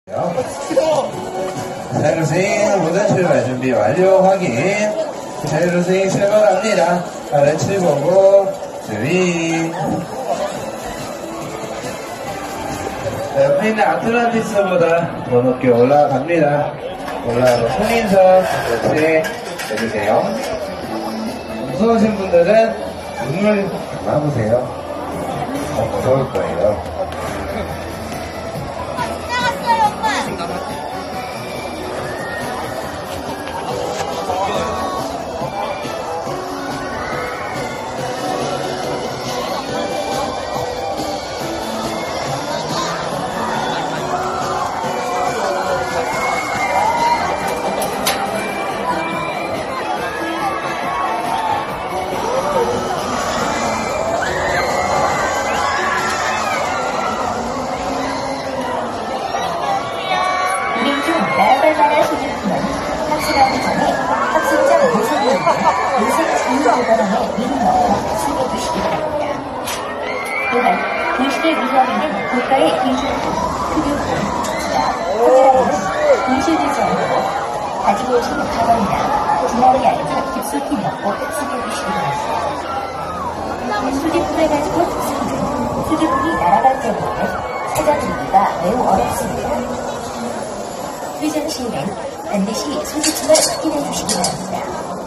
자율스윙 모든 출발 준비 완료 확인. 자율스윙 출발합니다. 아래치 보고 스윙. 옆에 있는 아틀란티스보다 더 높게 올라갑니다. 올라가서 손인선 그렇지 해주세요. 무서우신 분들은 눈을 감아보세요. 무서울 거예요. 날아갈만한 소지품은 학습하기 전에 학습장 모습을 요새 자유보관함에 미리 넣어 숨겨두시기 바랍니다. 또한 분실의 위험에는 고가의 비주얼, 흡입물, 카메라에는 분실되지 않도록 가지고 오신 가방이나 주머니 안에 깊숙이 넣고 숨겨두시기 바랍니다. 수집품을 가지고 습득은 수집품이 날아갈 때문에 찾아들기가 매우 어렵습니다. 회전 시에는 반드시 소지품을 확인해 주시기 바랍니다.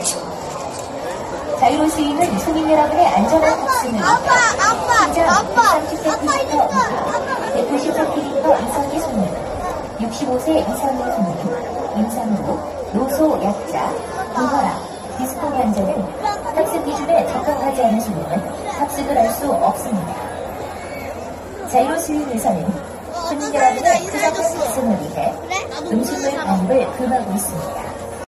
자유로 스윙은 손님 여러분의 안전한 탑승을 위해 신장 130cm 이하 190cm 이상의 손님, 65세 이상의 손님, 임산부, 노소 약자, 고혈압, 디스코 환자는 탑승 기준에 적합하지 않은 손님은 탑승을 할 수 없습니다. 자유로 스윙에서는 손님 여러분의 쾌적한 탑승을 위해 음식물 반입을 금하고 있습니다.